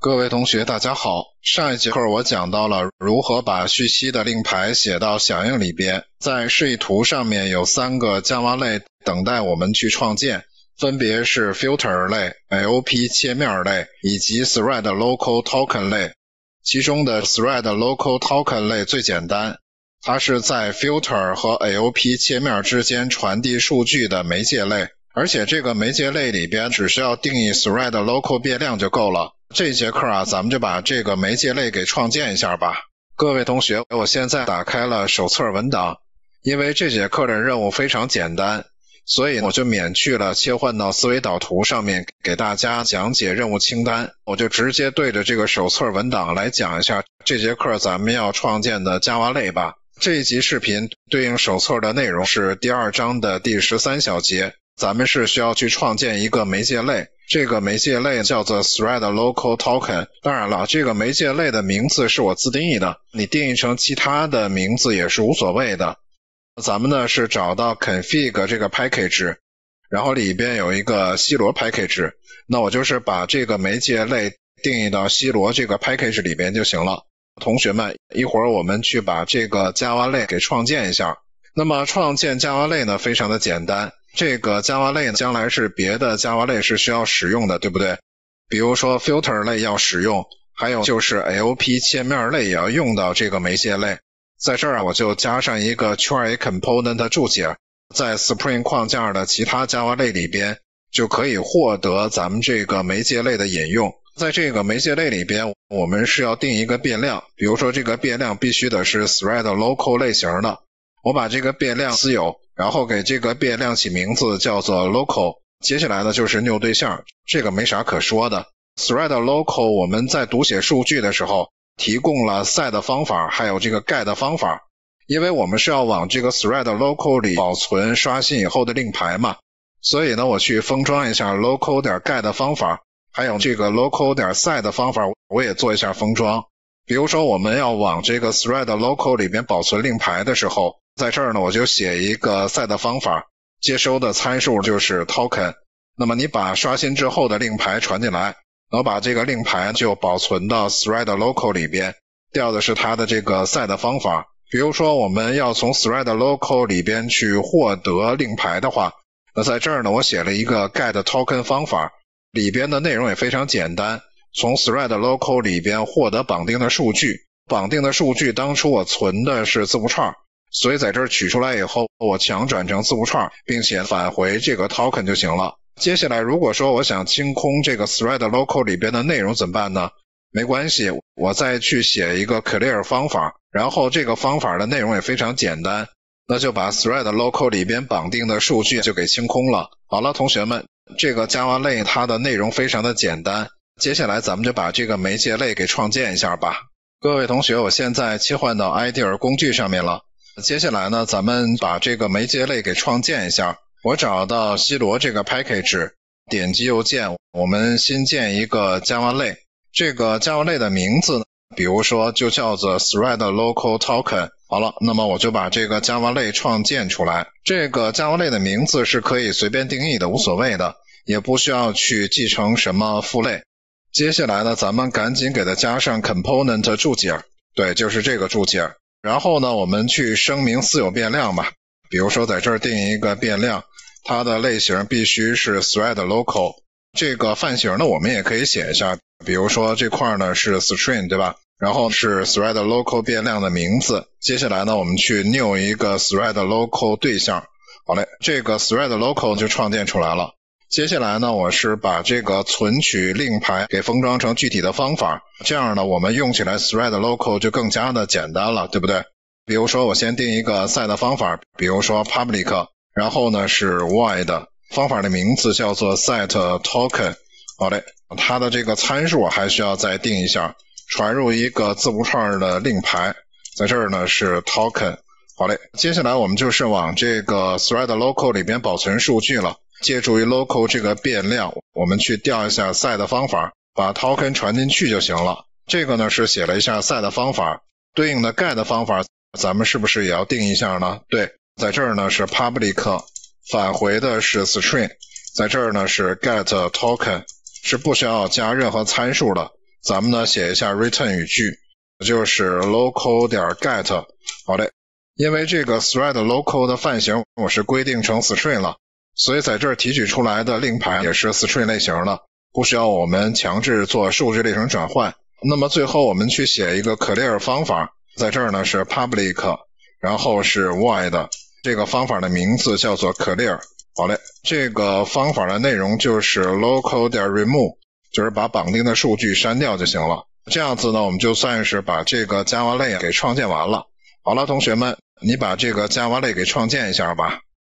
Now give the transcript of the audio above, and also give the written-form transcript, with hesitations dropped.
各位同学大家好，上一节课我讲到了如何把续息的令牌写到响应里边，在示意图上面有3个 Java 类等待我们去创建，分别是 Filter 类、AOP 切面类以及 Thread Local Token 类。其中的 Thread Local Token 类最简单，它是在 Filter 和 AOP 切面之间传递数据的媒介类，而且这个媒介类里边只需要定义 Thread Local 变量就够了。这节课咱们就把这个媒介类给创建一下吧。各位同学，我现在打开了手册文档，因为这节课的任务非常简单，所以我就免去了切换到思维导图上面给大家讲解任务清单，我就直接对着这个手册文档来讲一下这节课咱们要创建的 Java 类吧。这一集视频对应手册的内容是第2章的第13小节，咱们是需要去创建一个媒介类，这个媒介类叫做 Thread Local Token。 当然了，这个媒介类的名字是我自定义的，你定义成其他的名字也是无所谓的。咱们呢是找到 config 这个 package， 然后里边有一个西罗 package， 那我就是把这个媒介类定义到西罗这个 package 里边就行了。同学们，一会儿我们去把这个 Java 类给创建一下。那么创建 Java 类呢非常的简单，这个 Java 类呢将来是别的 Java 类是需要使用的，对不对？比如说 Filter 类要使用，还有就是 AOP 切面类也要用到这个媒介类。在这儿我就加上一个 Query Component 注解，在 Spring 框架的其他 Java 类里边就可以获得咱们这个媒介类的引用。在这个媒介类里边，我们是要定一个变量，比如说这个变量必须得是 Thread Local 类型的，我把这个变量私有，然后给这个变量起名字叫做 Local， 接下来呢就是 new 对象，这个没啥可说的。Thread Local 我们在读写数据的时候提供了 set 方法还有这个 get 方法，因为我们是要往这个 Thread Local 里保存刷新以后的令牌嘛，所以呢我去封装一下 local.get 方法，还有这个 local.set 方法我也做一下封装。比如说我们要往这个 Thread Local 里边保存令牌的时候，在这儿呢我就写一个 set 方法，接收的参数就是 token， 那么你把刷新之后的令牌传进来，然后把这个令牌就保存到 Thread Local 里边，调的是它的这个 set 方法。比如说我们要从 Thread Local 里边去获得令牌的话，那在这儿呢我写了一个 get token 方法，里边的内容也非常简单，从 Thread Local 里边获得绑定的数据，绑定的数据当初我存的是字符串，所以在这儿取出来以后我强转成字符串，并且返回这个 token 就行了。接下来如果说我想清空这个 Thread Local 里边的内容怎么办呢？没关系，我再去写一个 clear 方法，然后这个方法的内容也非常简单，那就把 Thread Local 里边绑定的数据就给清空了。好了，同学们，这个 Java 类它的内容非常的简单，接下来咱们就把这个媒介类给创建一下吧。各位同学，我现在切换到 IDEA 工具上面了，接下来呢咱们把这个媒介类给创建一下。我找到西罗这个 package， 点击右键，我们新建一个 Java 类。这个 Java 类的名字呢，比如说就叫做 Thread Local Token。 好了，那么我就把这个 Java 类创建出来。这个 Java 类的名字是可以随便定义的，无所谓的，也不需要去继承什么父类。接下来呢咱们赶紧给它加上 Component 注解，对，就是这个注解。然后呢我们去声明私有变量吧，比如说在这儿定一个变量，它的类型必须是 Thread Local。 这个范型呢我们也可以写一下，比如说这块呢是 string 对吧，然后是 Thread Local 变量的名字，接下来呢我们去 new 一个 Thread Local 对象。好嘞，这个 Thread Local 就创建出来了。接下来呢我是把这个存取令牌给封装成具体的方法，这样呢我们用起来 Thread Local 就更加的简单了，对不对？比如说我先定一个 set 方法，比如说 public， 然后呢是 void， 方法的名字叫做 set token。 好嘞，它的这个参数还需要再定一下，传入一个字符串的令牌，在这儿呢是 token。 好嘞，接下来我们就是往这个 Thread Local 里边保存数据了。借助于 local 这个变量，我们去调一下 set 方法，把 token 传进去就行了。这个呢是写了一下 set 方法，对应的 get 方法咱们是不是也要定一下呢？对，在这儿呢是 public， 返回的是 string， 在这儿呢是 get token， 是不需要加任何参数的。 咱们呢写一下 return 语句，就是 local 点 get。 好嘞，因为这个 thread local 的范型我是规定成 string 了，所以在这儿提取出来的令牌也是 string 类型的，不需要我们强制做数值类型转换。那么最后我们去写一个 clear 方法，在这儿呢是 public， 然后是 void， 这个方法的名字叫做 clear。 好嘞，这个方法的内容就是 local 点 remove， 就是把绑定的数据删掉就行了。这样子呢我们就算是把这个 Java 类给创建完了。好了同学们，你把这个 Java 类给创建一下吧。